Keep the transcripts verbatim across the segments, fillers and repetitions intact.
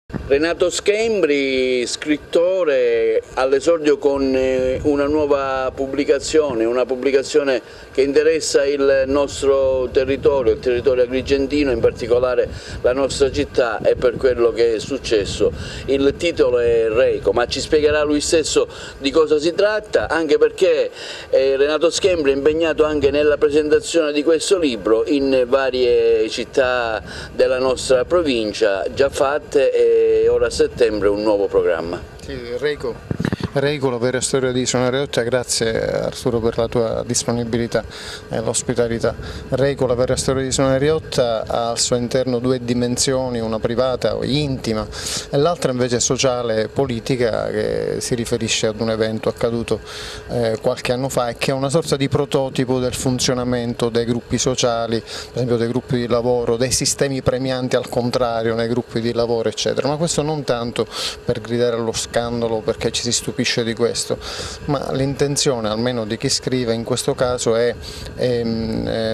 Renato Schembri, scrittore, all'esordio con una nuova pubblicazione, una pubblicazione che interessa il nostro territorio, il territorio agrigentino, in particolare la nostra città, e per quello che è successo. Il titolo è Reiko, ma ci spiegherà lui stesso di cosa si tratta, anche perché eh, Renato Schembri è impegnato anche nella presentazione di questo libro in varie città della nostra provincia, già fatte, e ora a settembre un nuovo programma. Sì, Reiko. Reiko, la vera storia di Isola Riotta, grazie Arturo per la tua disponibilità e l'ospitalità. Reiko, la vera storia di Isola Riotta, ha al suo interno due dimensioni, una privata o intima e l'altra invece sociale e politica, che si riferisce ad un evento accaduto eh, qualche anno fa e che è una sorta di prototipo del funzionamento dei gruppi sociali, per esempio dei gruppi di lavoro, dei sistemi premianti al contrario nei gruppi di lavoro eccetera, ma questo non tanto per gridare allo scandalo perché ci si stupisce di questo, ma l'intenzione almeno di chi scrive in questo caso è, è, è,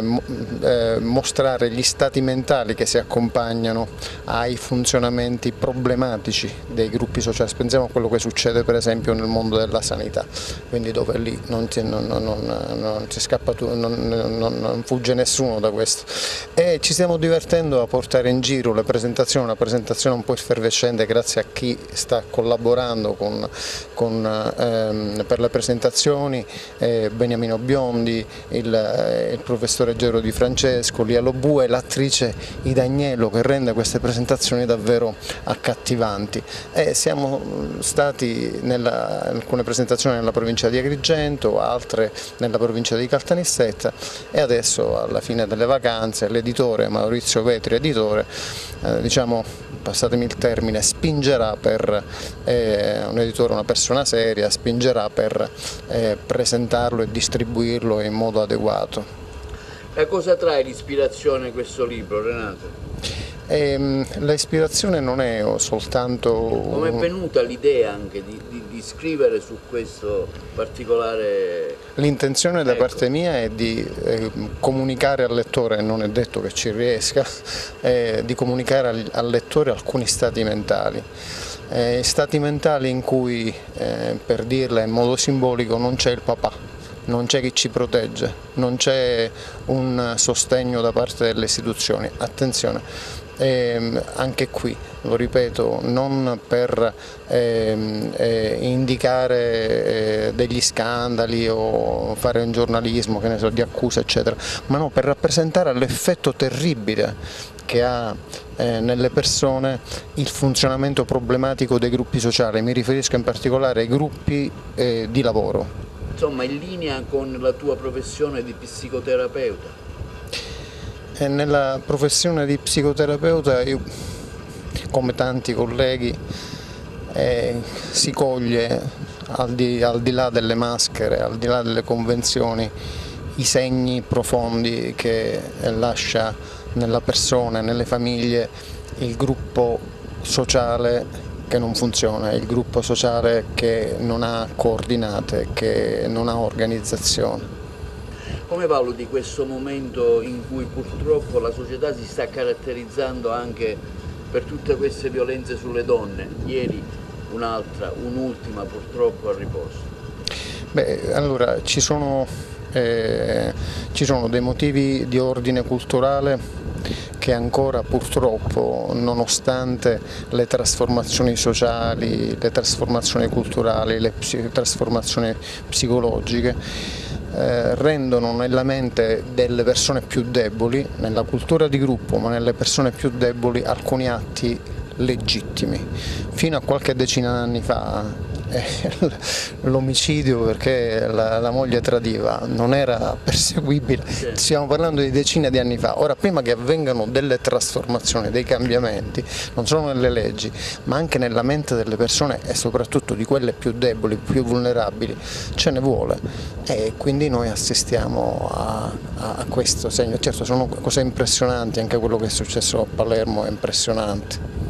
è mostrare gli stati mentali che si accompagnano ai funzionamenti problematici dei gruppi sociali. Pensiamo a quello che succede per esempio nel mondo della sanità, quindi dove lì non, ti, non, non, non si scappa, non, non, non fugge nessuno da questo, e ci stiamo divertendo a portare in giro le presentazioni, una presentazione un po' effervescente grazie a chi sta collaborando con, con Ehm, per le presentazioni, eh, Beniamino Biondi, il, eh, il professore Gero Di Francesco, Lia Lobue e l'attrice Ida Agnello, che rende queste presentazioni davvero accattivanti. E siamo stati in alcune presentazioni nella provincia di Agrigento, altre nella provincia di Caltanissetta, e adesso alla fine delle vacanze l'editore Maurizio Vetri, editore, eh, diciamo, passatemi il termine, spingerà per, eh, un editore, una persona seria, spingerà per eh, presentarlo e distribuirlo in modo adeguato. Da cosa trae l'ispirazione questo libro, Renato? L'ispirazione non è soltanto... Come è venuta l'idea anche di, di, di scrivere su questo particolare... L'intenzione da ecco. parte mia è di eh, comunicare al lettore, non è detto che ci riesca, eh, di comunicare al, al lettore alcuni stati mentali. Eh, stati mentali in cui, eh, per dirla in modo simbolico, non c'è il papà, non c'è chi ci protegge, non c'è un sostegno da parte delle istituzioni. Attenzione, eh, anche qui, lo ripeto, non per eh, eh, indicare eh, degli scandali o fare un giornalismo, che ne so, di accusa eccetera, ma no, per rappresentare l'effetto terribile che ha eh, nelle persone il funzionamento problematico dei gruppi sociali. Mi riferisco in particolare ai gruppi eh, di lavoro. Insomma, in linea con la tua professione di psicoterapeuta. E nella professione di psicoterapeuta io, come tanti colleghi, eh, si coglie al di, al di là delle maschere, al di là delle convenzioni, i segni profondi che lascia nella persona, nelle famiglie, il gruppo sociale che non funziona, il gruppo sociale che non ha coordinate, che non ha organizzazione. Come valuti questo momento in cui purtroppo la società si sta caratterizzando anche per tutte queste violenze sulle donne? Ieri un'altra, un'ultima purtroppo a riposo. Beh, allora ci sono, eh, ci sono dei motivi di ordine culturale che ancora purtroppo, nonostante le trasformazioni sociali, le trasformazioni culturali, le trasformazioni psicologiche, eh, rendono nella mente delle persone più deboli, nella cultura di gruppo, ma nelle persone più deboli, alcuni atti legittimi. Fino a qualche decina di anni fa l'omicidio perché la, la moglie tradiva non era perseguibile, stiamo parlando di decine di anni fa. Ora, prima che avvengano delle trasformazioni, dei cambiamenti, non solo nelle leggi ma anche nella mente delle persone e soprattutto di quelle più deboli, più vulnerabili, ce ne vuole, e quindi noi assistiamo a, a, a questo segno. Certo, sono cose impressionanti, anche quello che è successo a Palermo è impressionante.